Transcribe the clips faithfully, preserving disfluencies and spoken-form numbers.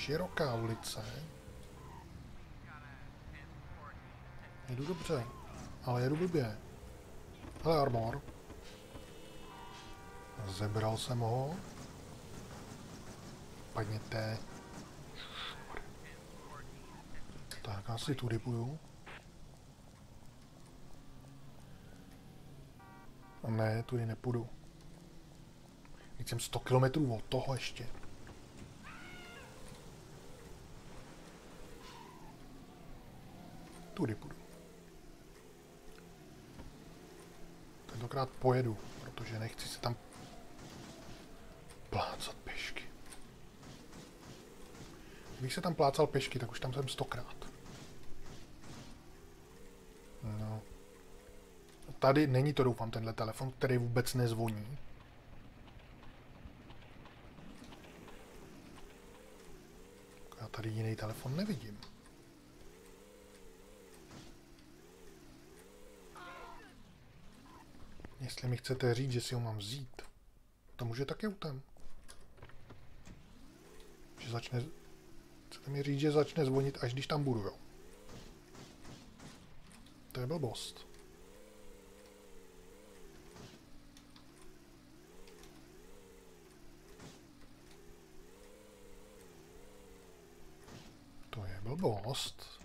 široká ulice. Jedu dobře, ale jedu blbě. Hele, armor. Zebral jsem ho. Padněte. Tak, asi tudy půjdu. A ne, tudy nepůjdu. Teď jsem sto kilometrů od toho ještě. Tudy půjdu. Tentokrát pojedu, protože nechci se tam plácat pešky. Kdybych se tam plácal pešky, tak už tam jsem stokrát. No. Tady není to, doufám, tenhle telefon, který vůbec nezvoní. Já tady jiný telefon nevidím. Jestli mi chcete říct, že si ho mám vzít, to může taky utem. Že začne... Chcete mi říct, že začne zvonit, až když tam budu, jo? To je blbost. To je blbost.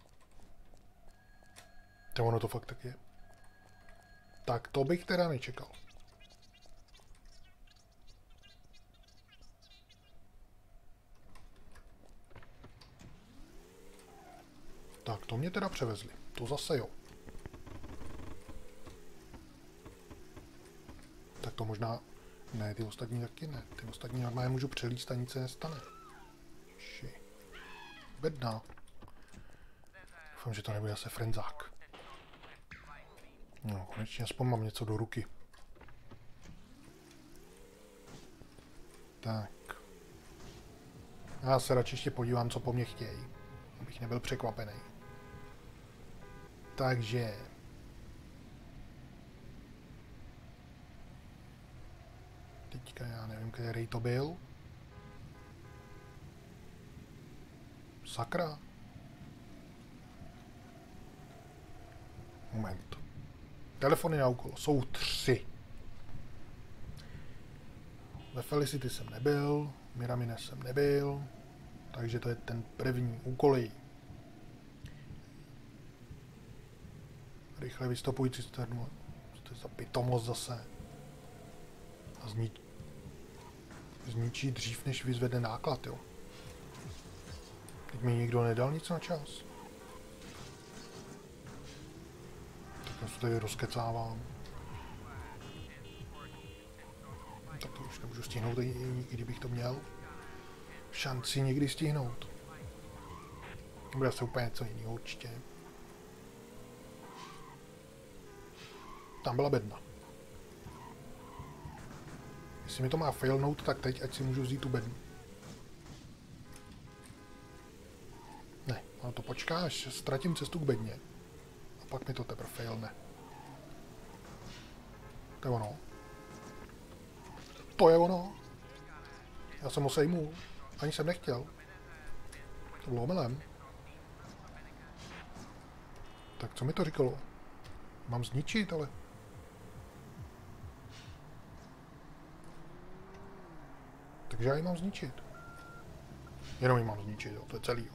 To ono to fakt tak je. Tak to bych teda nečekal. Tak to mě teda převezli. To zase jo. Tak to možná... Ne, ty ostatní taky ne. Ty ostatní normálně můžu přelíst a nic se nestane. Ši. Bedna. Doufám, že to nebude zase frenzák. No, konečně aspoň mám něco do ruky. Tak. Já se radši ještě podívám, co po mně chtějí. Abych nebyl překvapený. Takže... Teďka já nevím, který to byl. Sakra. Moment. Telefony na úkol. Jsou tři. Ve Felicity jsem nebyl, Miramine jsem nebyl, takže to je ten první úkolej. Rychle vystopují cisternu. To je za pitomost zase. A zničí, zničí dřív, než vyzvede náklad, jo. Teď mi nikdo nedal nic na čas. Já se tady rozkecávám. Tak to už nemůžu stihnout, i, i kdybych to měl šanci někdy stihnout. Bude asi úplně něco jiného určitě. Tam byla bedna. Jestli mi to má failnout, tak teď, ať si můžu vzít tu bednu. Ne, ono to počká, až ztratím cestu k bedně. A pak mi to teprve failne. To je ono. To je ono. Já jsem ho sejmul. Ani jsem nechtěl. To bylo omylem. Tak co mi to říkalo? Mám zničit, ale... Takže já ji mám zničit. Jenom ji mám zničit, jo. To je celý, jo.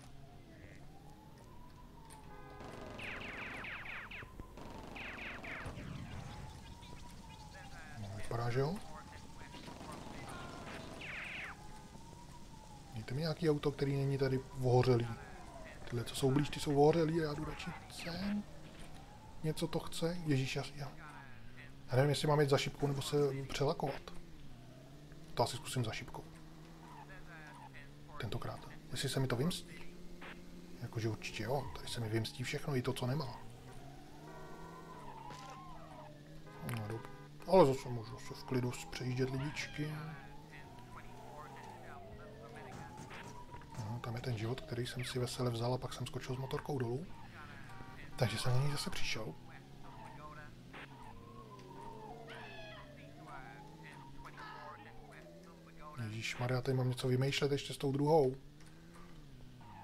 No, vypadá, že jo? Dejte mi nějaký auto, který není tady ohořelý. Tyhle, co jsou blíž, ty jsou ohořelý, já jdu radši sem. Něco to chce? Ježíš, já, já... já nevím, jestli mám jít za šipkou, nebo se přelakovat. To asi zkusím za šipkou. Tentokrát. Jestli se mi to vymstí. Jakože určitě jo, tady se mi vymstí všechno, i to, co nemá. No, dob. Ale zase můžu se v klidu přejíždět lidičky. No, tam je ten život, který jsem si vesele vzal a pak jsem skočil s motorkou dolů. Takže jsem na něj zase přišel. Ježíšmarja, tady mám něco vymýšlet ještě s tou druhou.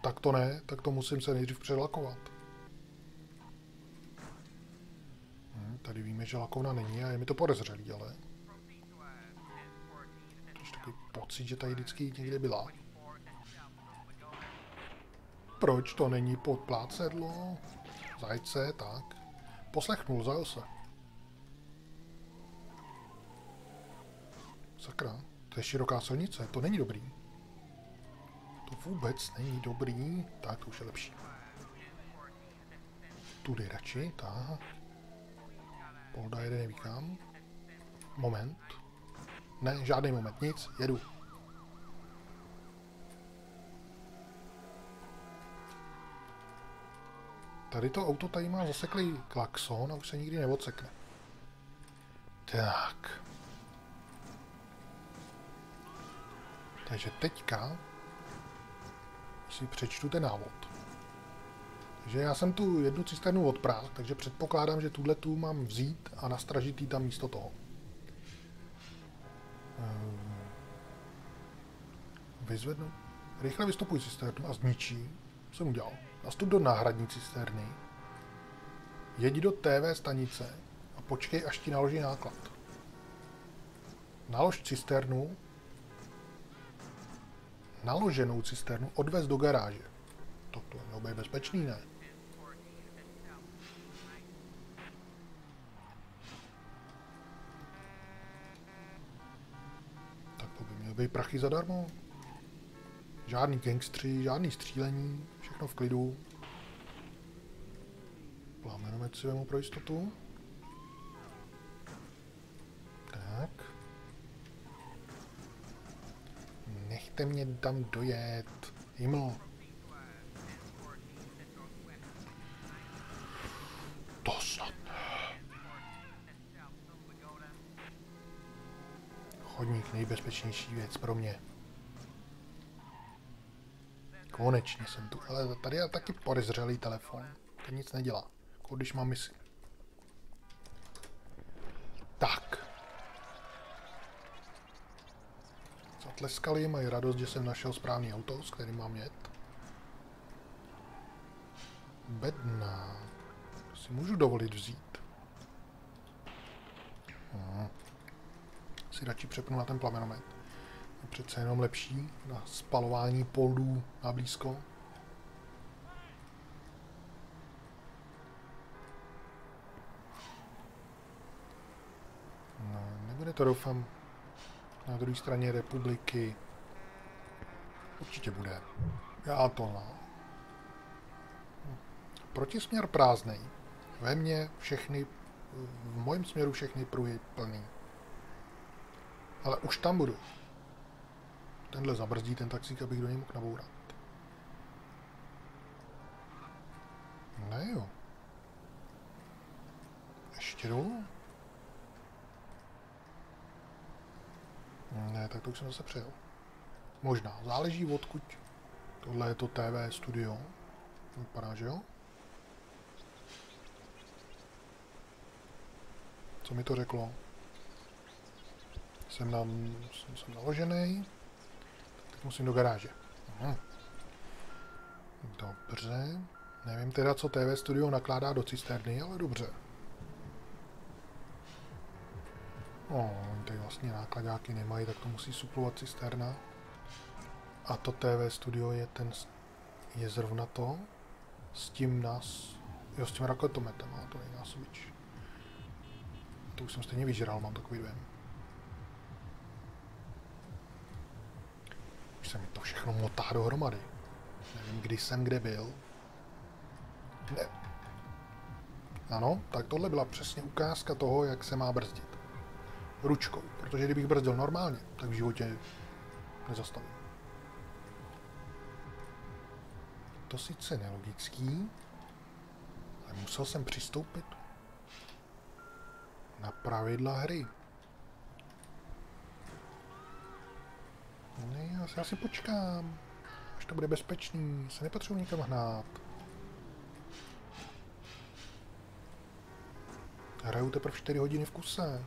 tak to ne, tak to musím se nejdřív přelakovat. Hm, tady víme, že lakovna není a je mi to podezřelý, ale... Tož takový pocit, že tady vždycky někde byla. Proč to není podplácedlo? Zajce, tak. Poslechnul, zajel se. Sakra, to je široká silnice, to není dobrý. To vůbec není dobrý. Tak, to už je lepší. Tudy radši, tak. Polda jede neví kam. Moment. Ne, žádný moment, nic, jedu. Tady to auto tady má zaseklý klakson a už se nikdy neodsekne. Tak. Takže teďka si přečtu ten návod. Takže já jsem tu jednu cisternu odprál, takže předpokládám, že tuhle tu mám vzít a nastražit jí tam místo toho. Vyzvednu. Rychle vystupuj cisternu a zničí. Co jsem udělal? Nastup do náhradní cisterny. Jeď do té vé stanice a počkej, až ti naloží náklad. Nalož cisternu. Naloženou cisternu odvez do garáže. Toto je mělo být bezpečný, ne? Tak to by mělo být prachy zadarmo. Žádný gangstři, žádný střílení, všechno v klidu. Plamenomet si vemu pro jistotu. Tak. Nechte mě tam dojet. Himmel. To snad ne. Chodník, nejbezpečnější věc pro mě. Konečně jsem tu, ale tady je taky podezřelý telefon. To nic nedělá, jako když mám misi. Tak. Zatleskali, mají radost, že jsem našel správný auto, s kterým mám jet. Bedna. To si můžu dovolit vzít. Hmm. Si radši přepnu na ten plamenomet. Je přece jenom lepší na spalování poldů na blízko. No, nebude to, doufám, na druhé straně republiky. Určitě bude. Já to no. Protisměr prázdnej. Ve mně všechny, v mojím směru všechny pruhy plný. Ale už tam budu. Tenhle zabrzdí ten taxík, abych do něj mohl nabourat. Ne jo. Ještě dolů? Ne, tak to už jsem zase přejel. Možná. Záleží odkud. Tohle je to T V studio. Vypadá, že jo? Co mi to řeklo? Jsem, na, jsem, jsem naložený. Teď musím do garáže. Aha. Dobře. Nevím teda, co T V studio nakládá do cisterny, ale dobře. O, tady vlastně nákladáky nemají, tak to musí suplovat cisterna. A to T V studio je ten, je zrovna to. S tím nás, jo, s tím raketometem, a to je násobič. To už jsem stejně vyžral, mám takový dojem. Už se mi to všechno motá dohromady. Nevím, kdy jsem kde byl. Ne. Ano, tak tohle byla přesně ukázka toho, jak se má brzdit. Ručkou, protože kdybych brzdil normálně, tak v životě nezastavím. To sice nelogický, ale musel jsem přistoupit na pravidla hry. Ne, já si asi počkám, až to bude bezpečný, se nepotřebuji nikam hnát. Hraju teprve čtyři hodiny v kuse.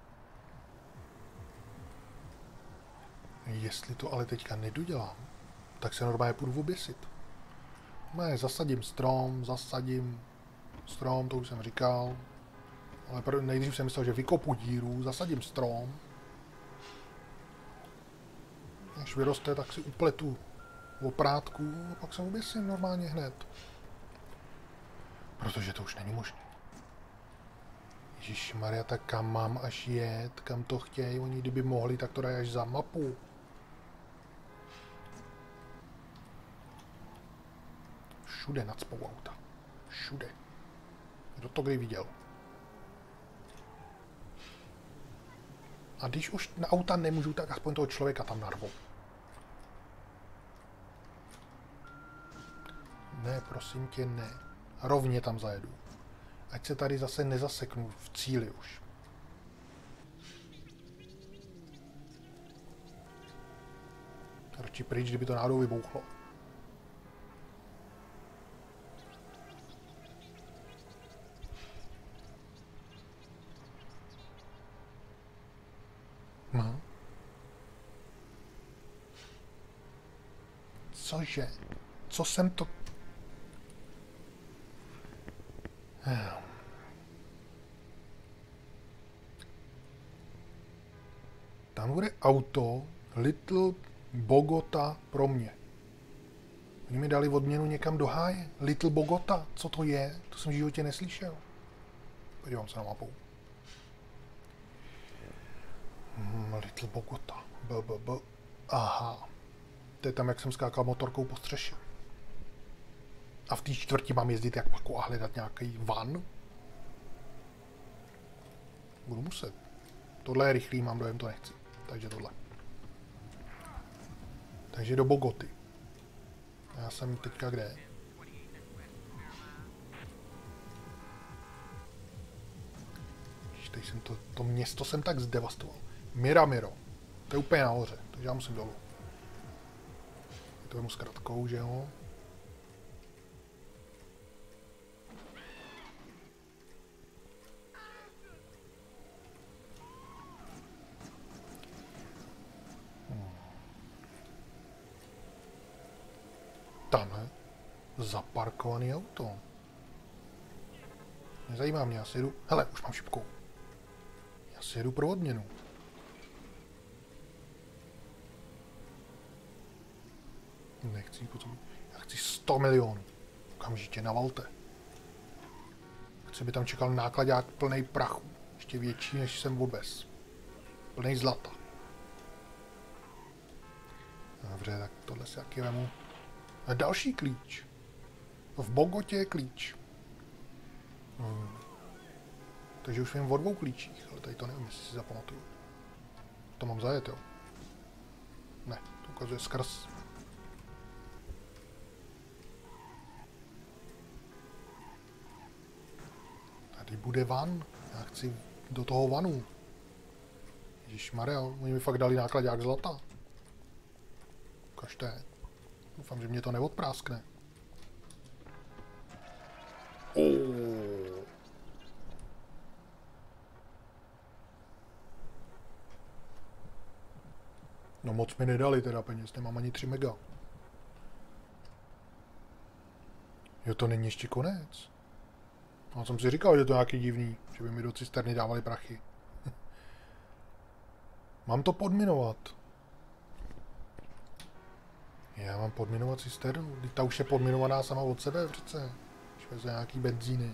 Jestli to ale teďka nedodělám, tak se normálně půjdu oběsit. Ne, zasadím strom, zasadím strom, to už jsem říkal. Ale nejdřív jsem myslel, že vykopu díru, zasadím strom. Až vyroste, tak si upletu oprátku a pak se oběsím normálně hned. Protože to už není možné. Ježišmarja, tak kam mám až jet, kam to chtějí, oni kdyby mohli, tak to dají až za mapu. Všude nacpou auta. Všude. Kdo to kdy viděl? A když už na auta nemůžu, tak aspoň toho člověka tam narvou. Ne, prosím tě, ne. Rovně tam zajedu. Ať se tady zase nezaseknu v cíli už. Radši pryč, kdyby to náhodou vybouchlo. Hm. Cože? Co jsem to... Tam bude auto Little Bogota pro mě. Oni mi dali odměnu někam do háje. Little Bogota, co to je? To jsem v životě neslyšel. Podívám se na mapu. Hmm, Little Bogota. B, b, b. Aha. To je tam, jak jsem skákal motorkou po střeše. A v té čtvrti mám jezdit jak paku a hledat nějaký van. Budu muset. Tohle je rychlý, mám dojem, to nechci. Takže tohle. Takže do Bogoty. Já jsem teďka kde? Teď jsem to, to město jsem tak zdevastoval. Miramiro. To je úplně nahoře, takže já musím dolů. To vemu s kratkou, že jo? Tamhle zaparkovaný auto. Nezajímá mě, já si jedu... Hele, už mám šipku. Já si jedu pro odměnu. Nechci potom... Já chci sto milionů. Okamžitě navalte. Chci, by tam čekal nákladák plnej prachu. Ještě větší, než jsem odvez. Plnej zlata. Dobře, tak tohle si taky vemu. A další klíč. V Bogotě je klíč. Hmm. Takže už vím o dvou klíčích, ale tady to nevím, jestli si zapamatuju. To mám zajet, jo? Ne, to ukazuje skrz. Tady bude van. Já chci do toho vanu. Ježišmarja, oni mi fakt dali nákladák zlata. Ukažte. Doufám, že mě to neodpráskne. Oh. No moc mi nedali teda peněz, nemám ani tři mega. Jo, to není ještě konec. Já jsem si říkal, že to je nějaký divný, že by mi do cisterny dávali prachy. Mám to podminovat. Já mám podminovat cisternu. Ta už je podminovaná sama od sebe přece. Když veze nějaký benzíny.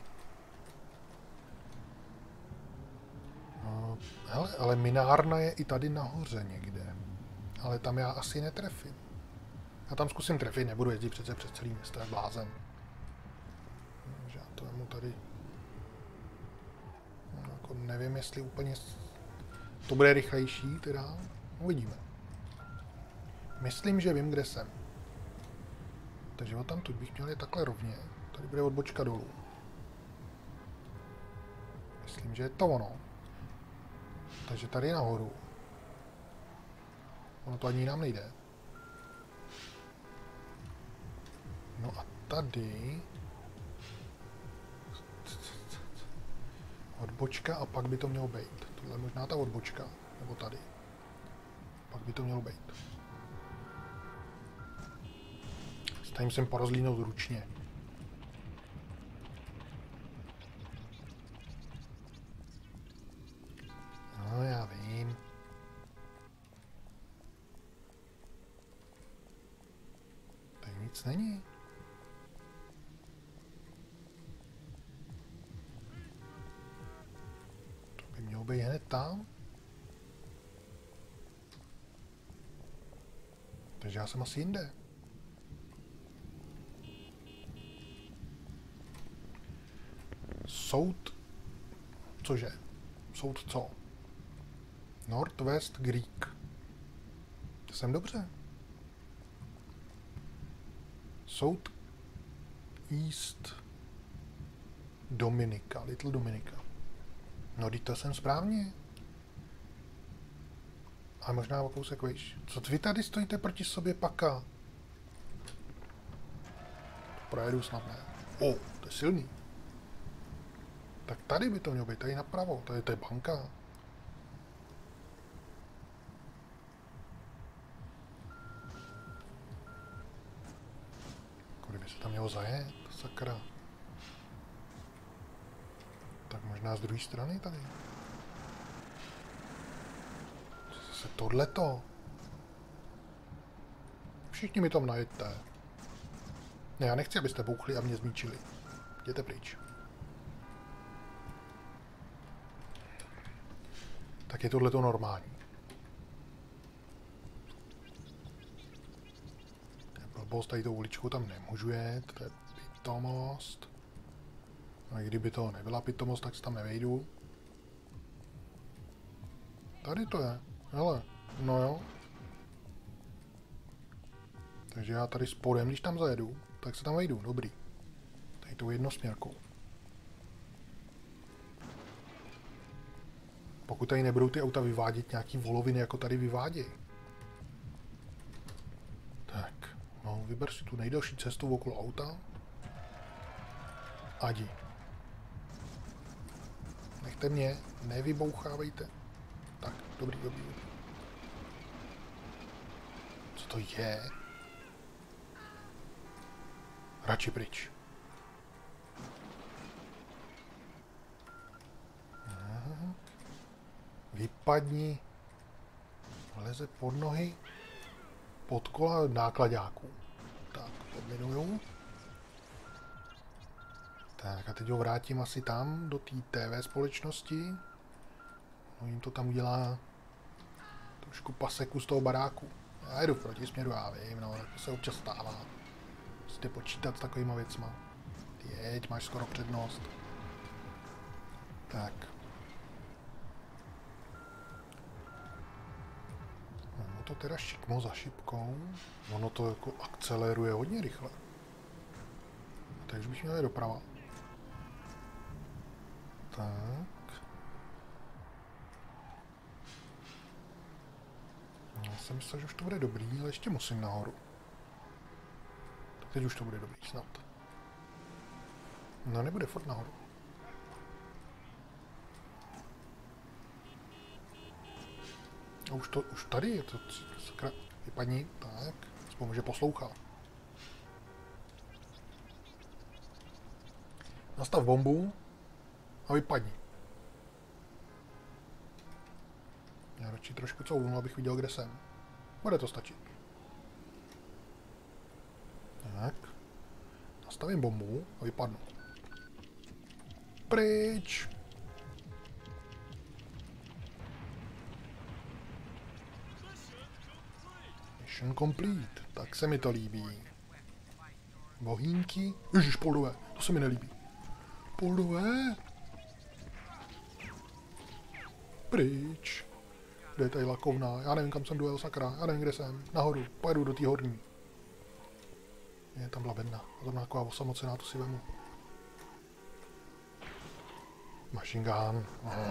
No, hele, ale minárna je i tady nahoře někde. Ale tam já asi netrefím. Já tam zkusím trefit, nebudu jezdit přece přes celý město, jak blázen. Takže já to vemu tady. No, jako nevím, jestli úplně to bude rychlejší, teda. Uvidíme. Myslím, že vím, kde jsem. Takže tam tu bych měl je takhle rovně. Tady bude odbočka dolů. Myslím, že je to ono. Takže tady nahoru. Ono to ani jinam nejde. No a tady... Odbočka a pak by to mělo být. Tohle je možná ta odbočka. Nebo tady. Pak by to mělo být. Tady musím porozlínout ručně. No, já vím. Tady nic není. To by mělo být hned tam. Takže já jsem asi jinde. Soud... Cože? Soud co? Northwest Greek. Jsem dobře. Soud East Dominica, Little Dominica. No, teď to jsem správně. A možná o kousek vejš. Co vy tady stojíte proti sobě, paka? Projedu snad ne. O, to je silný. Tak tady by to mělo být, tady napravo. Tady to je banka. Kudy by se tam mělo zajet? Sakra. Tak možná z druhé strany tady. Zase tohleto. Všichni mi tam najedte. Ne, já nechci, abyste bouchli a mě zničili. Jděte pryč. Tak je tohleto normální. Blbost, tady tou uličkou tam nemůžu jet, to je pitomost. No i kdyby to nebyla pitomost, tak se tam nevejdu. Tady to je, hele, no jo. Takže já tady spodem, když tam zajedu, tak se tam vejdu, dobrý. Tady tou jednosměrkou. Pokud tady nebudou ty auta vyvádět nějaký voloviny, jako tady vyvádějí. Tak, no, vyber si tu nejdelší cestu okolo auta. A jdi. Nechte mě, nevybouchávejte. Tak, dobrý, dobrý, dobrý. Co to je? Radši pryč. Aha. Vypadni. Leze pod nohy. Pod kola nákladáků. Tak, podminuju. Tak a teď ho vrátím asi tam, do té T V společnosti. No jim to tam udělá trošku paseku z toho baráku. Já jedu v protisměru, já vím, no, to se občas stává. Musíte počítat s takovýma věcma. Ty jeď, máš skoro přednost. Tak. No to teda šikmo za šipkou. Ono to jako akceleruje hodně rychle. Takže bych měl jít doprava. Tak. Já jsem myslel, že už to bude dobrý, ale ještě musím nahoru. Tak teď už to bude dobrý, snad. No nebude furt nahoru. A už to, už tady je to, sakra, vypadni, tak, aspoň může poslouchat. Nastav bombu a vypadni. Já radši trošku couvnu, abych viděl, kde jsem. Bude to stačit. Tak. Nastavím bombu a vypadnu. Pryč! Mission complete. Tak se mi to líbí. Bohínky. Ježiš, poldové. To se mi nelíbí. Poldové. Pryč. Kde je tady lakovna? Já nevím, kam jsem dojel, sakra. Já nevím, kde jsem. Nahoru. Pojedu do té horní. Je tam byla bedna. A zrovna taková osamocená, to si vemu. Machine gun. Aha.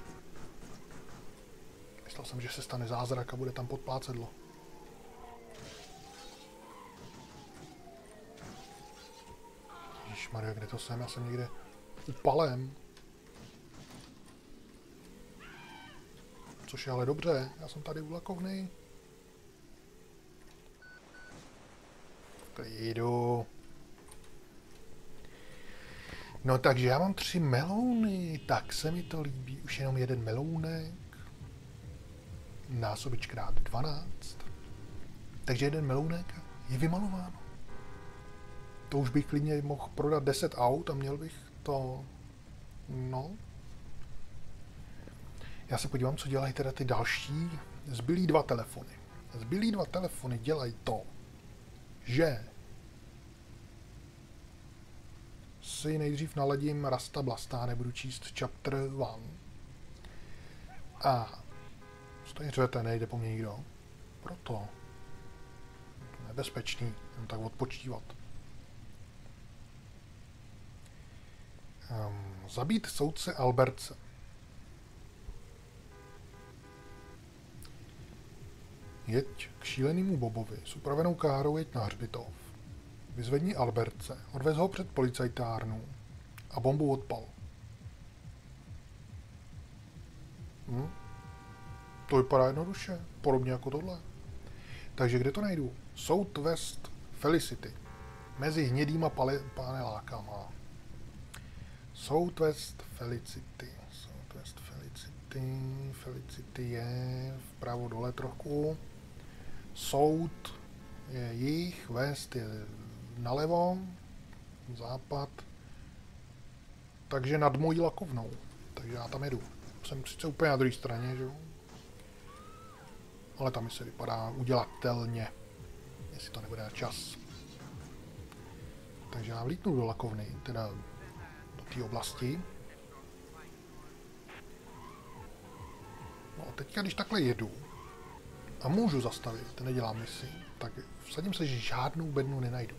Myslel jsem, že se stane zázrak a bude tam podplácedlo. Ježišmarja, kde to jsem? Já jsem někde upalem. Což je ale dobře, já jsem tady u lakovny. To je Jdu. No takže já mám tři melouny, tak se mi to líbí. Už jenom jeden melounek. Násobič krát dvanáct. Takže jeden melounek je vymalováno. To už bych klidně mohl prodat deset aut a měl bych to... No. Já se podívám, co dělají teda ty další. Zbylý dva telefony. Zbylý dva telefony dělají to, že si nejdřív naladím Rasta Blasta, nebudu číst chapter one. A stojí řvete, nejde po mně nikdo. Proto. Nebezpečný, jen tak odpočívat. Um, zabít soudce Albertse. Jeď k šílenému Bobovi s upravenou károu, jeď na hřbitov. Vyzvedni Albertse, odvez ho před policajtárnu a bombu odpal. Hm? To vypadá jednoduše, podobně jako tohle. Takže kde to najdu? Southwest Felicity. Mezi hnědýma panelákama. Southwest Felicity. Southwest Felicity. Felicity je vpravo dole trochu. South je jih, west je nalevo, západ. Takže nad mojí lakovnou. Takže já tam jedu. Jsem sice úplně na druhé straně, že jo? Ale tam mi se vypadá udělatelně. Jestli to nebude na čas. Takže já vlítnu do lakovny, teda do té oblasti. No a teďka, když takhle jedu a můžu zastavit, nedělám misi, tak vsadím se, že žádnou bednu nenajdu.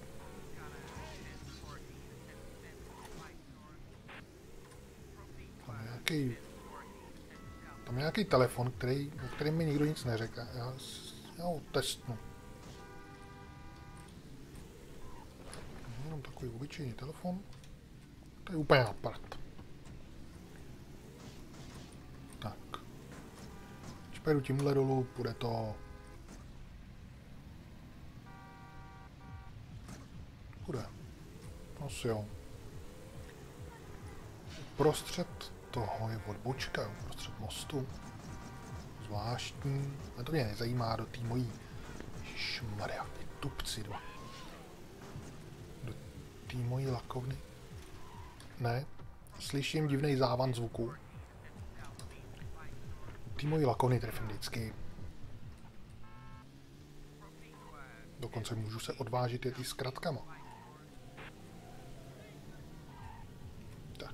Tam je nějaký, tam je nějaký telefon, který, o kterém mi nikdo nic neřekne. Já, já ho testnu. Jenom takový obyčejný telefon. To je úplně na prd. Tak. Když pojedu tímhle dolů, půjde to... Půjde. Asi jo. Prostřed toho je odbočka, prostřed mostu. Zvláštní. A to mě nezajímá do té mojí... Ježišmarja, ty tupci dva. Do té mojí lakovny. Ne, slyším divný závan zvuku. Ty moji lakony trefím vždycky. Dokonce můžu se odvážit jet i s kratkama. Tak.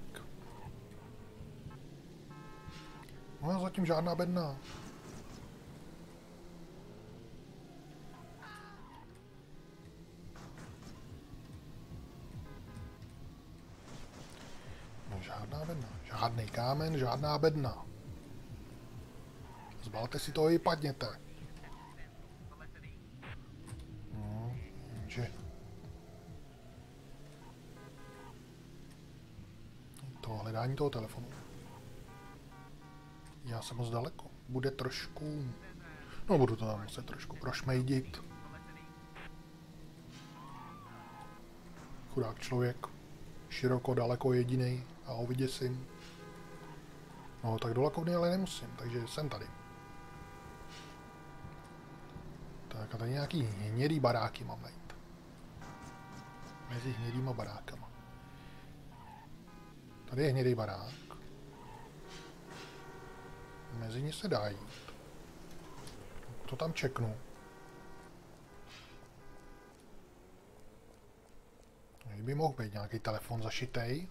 No zatím žádná bedna. No žádná bedna. Žádný kámen, žádná bedna. Zbalte si to i padněte. No, že... To hledání toho telefonu. Já jsem moc daleko. Bude trošku... No, budu to tam muset trošku prošmejdit. Chudák člověk. Široko, daleko jedinej a ho vyděsím. No, tak do lakovny ale nemusím, takže jsem tady. Tak a tady nějaký hnědý baráky mám najít. Mezi hnědýma barákama. Tady je hnědý barák. Mezi ně se dá jít. To tam čeknu. By mohl být nějaký telefon zašitej.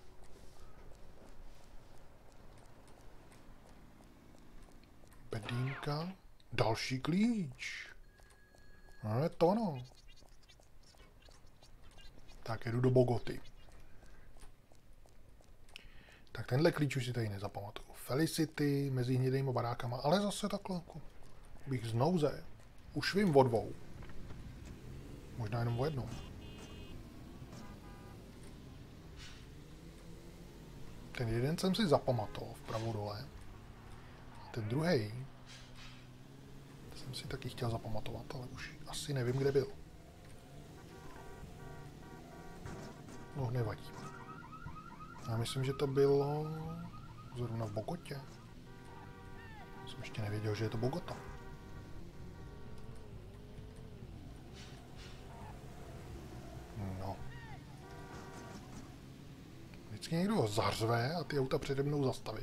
Bedínka. Další klíč. No je to no. Tak jedu do Bogoty. Tak tenhle klíč už si tady nezapamatuju. Felicity mezi hnědejma barákama, ale zase takhle bych znouze. Už vím o dvou. Možná jenom o jednom. Ten jeden jsem si zapamatoval vpravo dole. Ten druhý jsem si taky chtěl zapamatovat, ale už asi nevím, kde byl. No, nevadí. Já myslím, že to bylo zrovna v Bogotě. Jsem ještě nevěděl, že je to Bogota. No. Vždycky někdo zařve a ty auta přede mnou zastaví.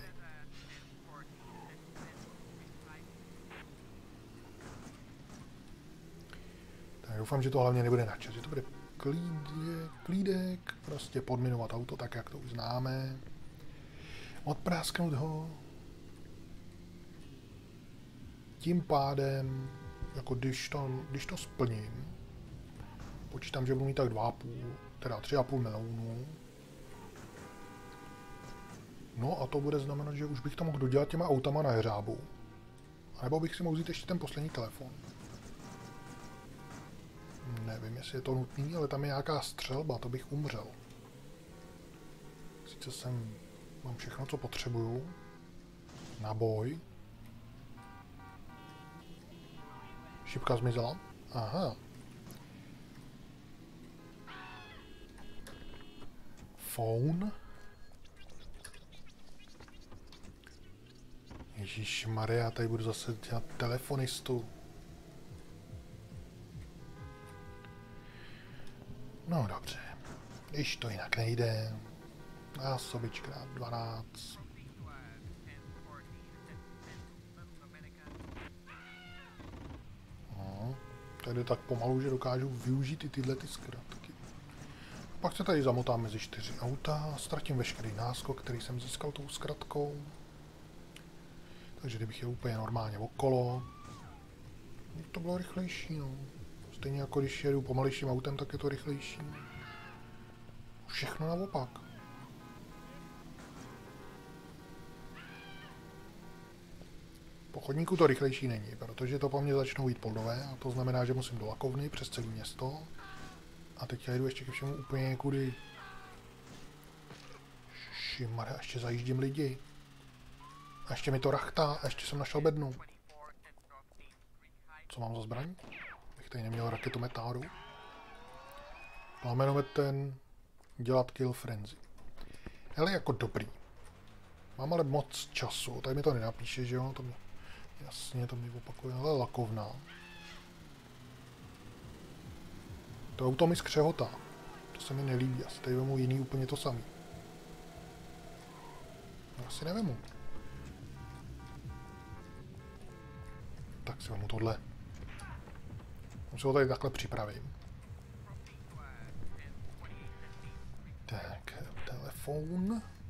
Tak doufám, že to hlavně nebude na čas, že to bude klídek, klídek, prostě podminovat auto tak, jak to už známe. Odprásknout ho. Tím pádem, jako když to, když to splním, počítám, že budu mít tak dva a půl, teda tři a půl milionů. No a to bude znamenat, že už bych to mohl dodělat těma autama na jeřábu. A nebo bych si mohl vzít ještě ten poslední telefon. Nevím, jestli je to nutný, ale tam je nějaká střelba, to bych umřel. Sice jsem, mám všechno, co potřebuju. Na boj. Šipka zmizela. Aha. Phone. Ježišmarja, tady budu zase dělat telefonistu. No dobře. Když to jinak nejde. Násobičkrát dvanáct. No, tady jde tak pomalu, že dokážu využít i tyhle ty zkratky. Pak se tady zamotám mezi čtyři auta, ztratím veškerý náskok, který jsem získal tou zkratkou. Takže kdybych jel úplně normálně okolo, to bylo rychlejší, no. Stejně jako když jedu pomalejším autem, tak je to rychlejší. Všechno naopak. Po chodníku to rychlejší není, protože to po mně začnou jít poldové a to znamená, že musím do lakovny přes celé město. A teď já jdu ještě ke všemu úplně někudy. Šimare, ještě zajíždím lidi. A ještě mi to rachtá a ještě jsem našel bednu. Co mám za zbraň? Bych tady neměl raketometáru. Plamenometem, dělat kill frenzy. Hele, jako dobrý. Mám ale moc času, tady mi to nenapíše, že jo? To mi, jasně, to mi opakuje. Hele, lakovna. To auto mi skřehotá. To se mi nelíbí, asi tady vemu jiný úplně to samý. No, asi nevemu. Tak si vemu tohle. Už se ho tady takhle připravím. Tak, telefon.